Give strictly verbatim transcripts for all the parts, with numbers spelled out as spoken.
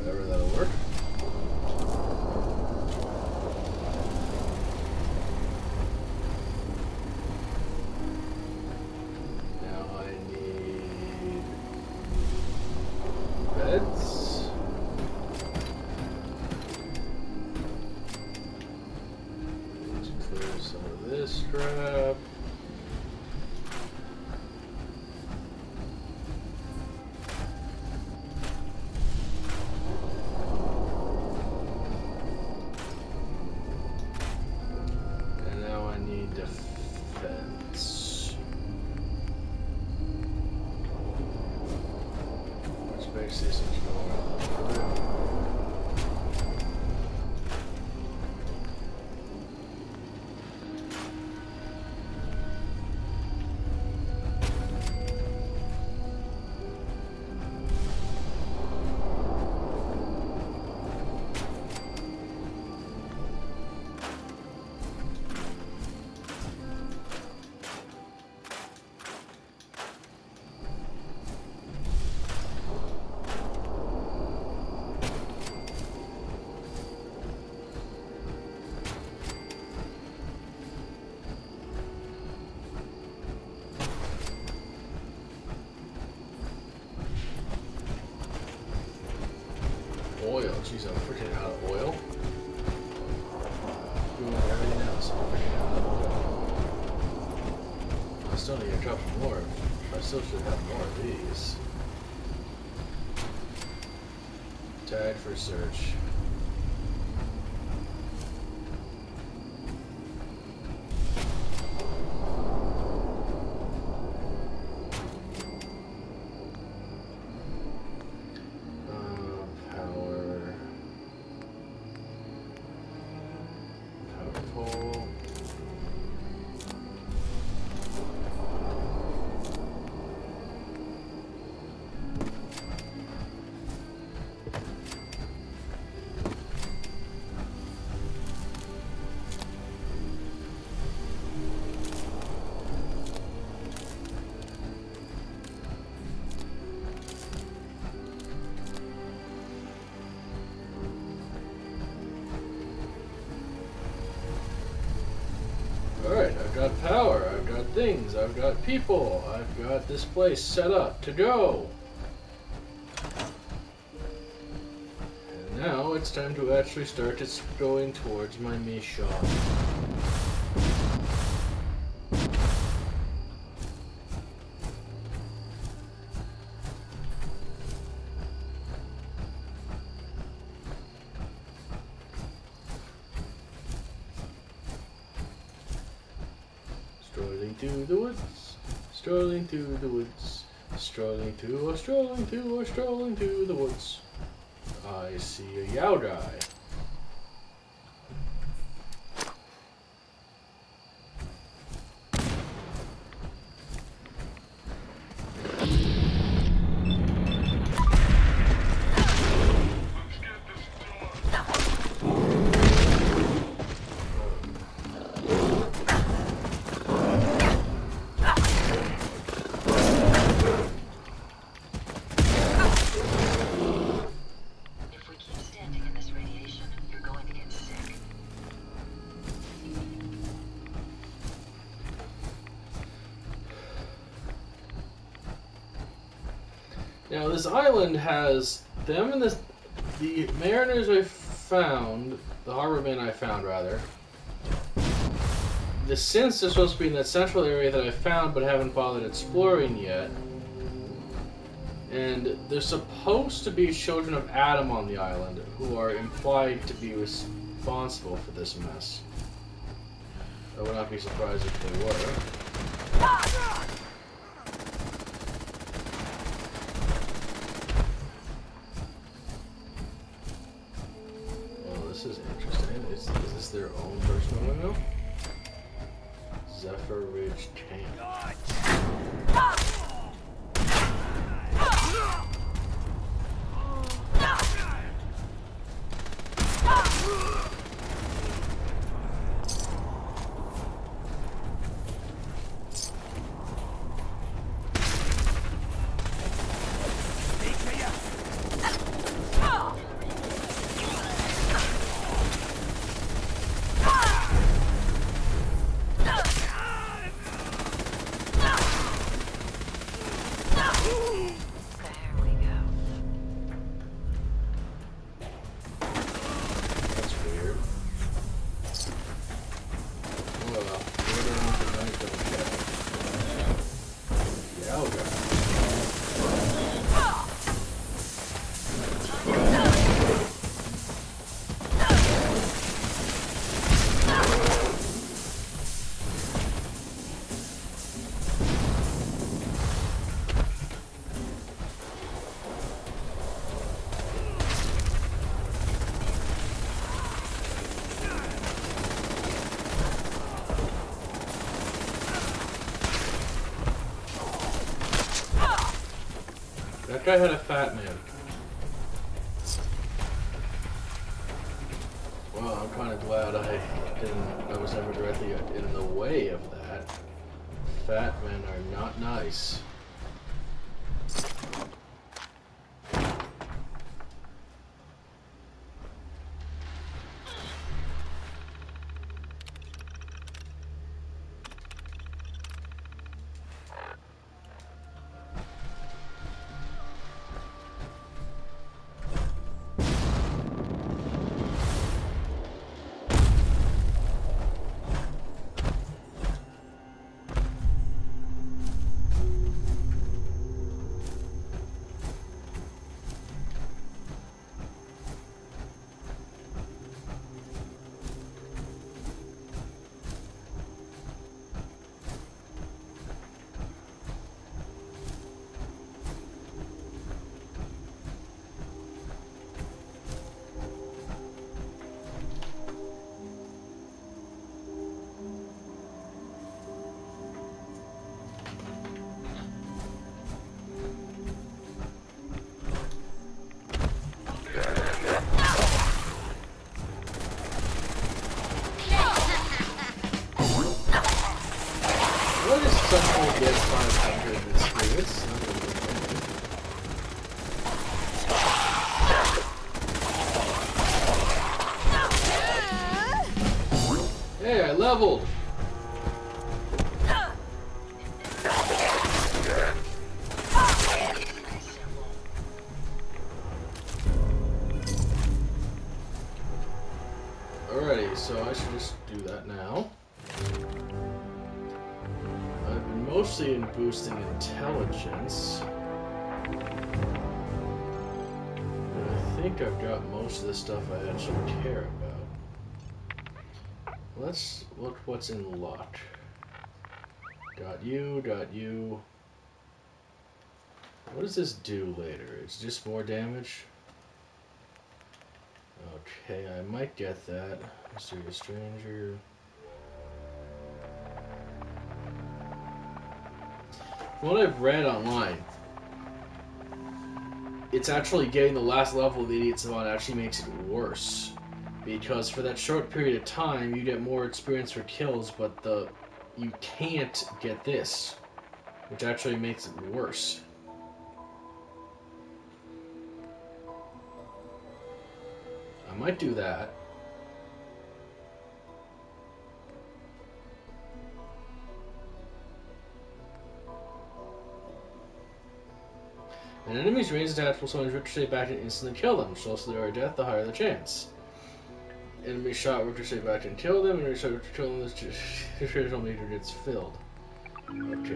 Whatever, that'll work. Now I need beds. Let's clear some of this crap. Defense. Which makes this much more. Oil, jeez, I'm freaking out of oil. Doing everything else, I'm freaking out of oil. I still need to drop some more. I still should have more of these. Tag for search. Alright, I've got power, I've got things, I've got people, I've got this place set up to go. And now it's time to actually start it's going towards my mission. Strolling through the woods, strolling through the woods, strolling through, or strolling through, or strolling through the woods. I see a Yaodai. Now this island has them and the, the mariners I found, the harbormen I found rather. The synths are supposed to be in that central area that I found but haven't bothered exploring yet. And there's supposed to be children of Adam on the island who are implied to be responsible for this mess. I would not be surprised if they were. This is interesting. Is, is this their own personal window? Zephyr Ridge Camp. That guy had a fat man. Well, I'm kind of glad I didn't. I was never directly in the way of that. Fat men are not nice. Hey, I leveled! Alrighty, so I should just do that now. I've been mostly in boosting intelligence. And I think I've got most of the stuff I actually care about. Let's look what's in luck. Got you, got you. What does this do later? It's just more damage? Okay, I might get that. Mysterious Stranger. From what I've read online, it's actually getting the last level of the Idiot Savant actually makes it worse. Because for that short period of time, you get more experience for kills, but the you can't get this, which actually makes it worse. I might do that. An enemy's ranged attacks will sometimes ricochet back and instantly kill them. So if they are death, the higher the chance. Enemy shot ricochet back and kill them, and enemy shot ricochet kill them, the critical meter gets filled. Okay.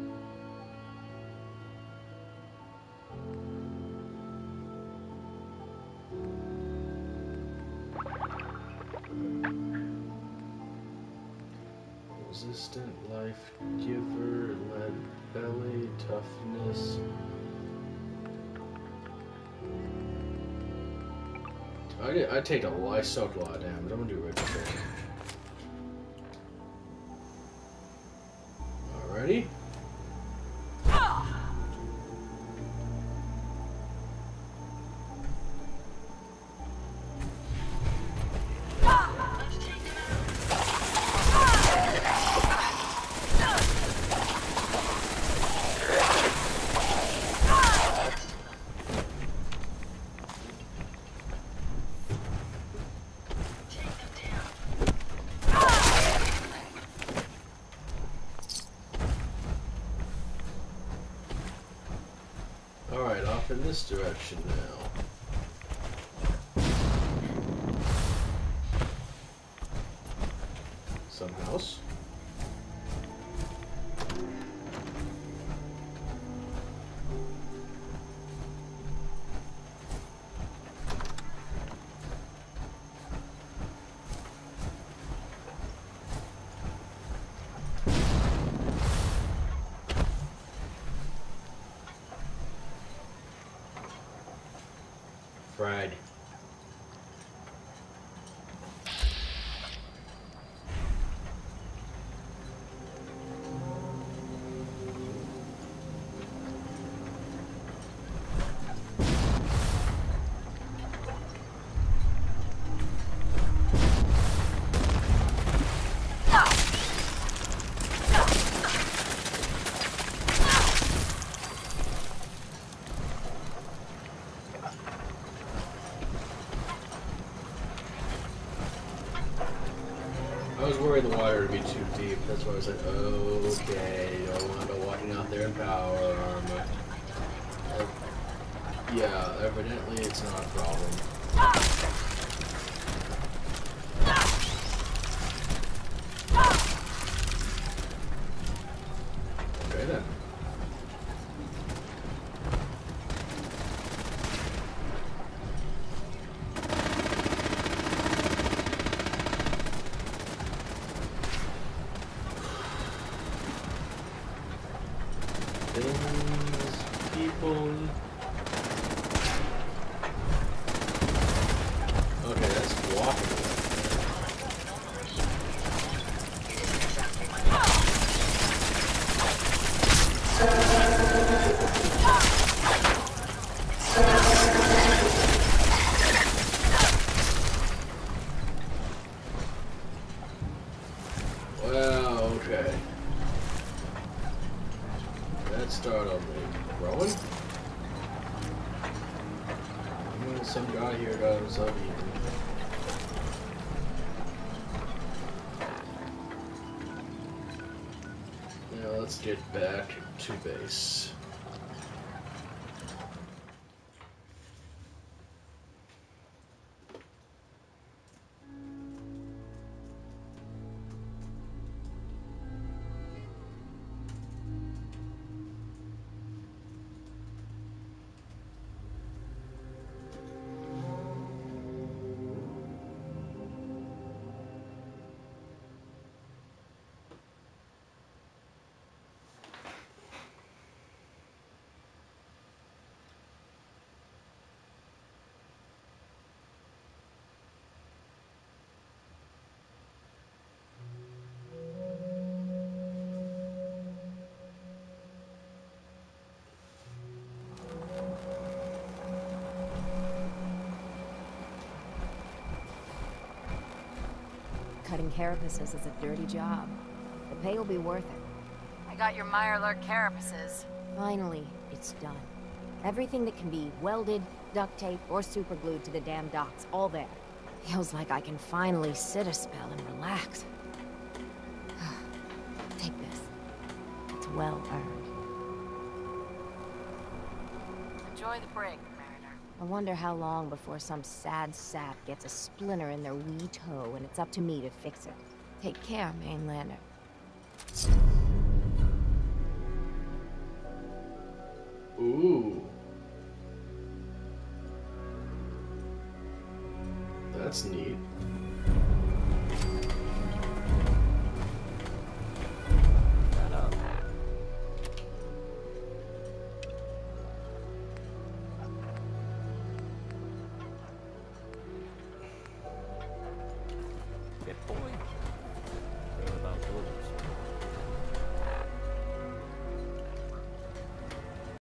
Resistant, life giver, lead belly, toughness. I, did, I take a lot, I soaked a lot of damage. I'm gonna do ricochet. Alrighty. Alright, off in this direction now. Some house. Fried. worried the water would be too deep. That's why I was like, okay, don't want to walking out there in power armor. Uh, yeah, evidently it's not a problem. Okay then. Things, people. Okay, that's walking. Well, okay. Let's start on the growing. Some guy here got himself eaten. Now let's get back to base. Cutting carapaces is a dirty job. The pay will be worth it. I got your Mirelurk carapaces. Finally, it's done. Everything that can be welded, duct taped, or superglued to the damn docks, all there. Feels like I can finally sit a spell and relax. Take this. It's well earned. Enjoy the break, Mariner. I wonder how long before some sad sap gets a splinter in their wee toe and it's up to me to fix it. Take care, Mainlander. Ooh. That's neat.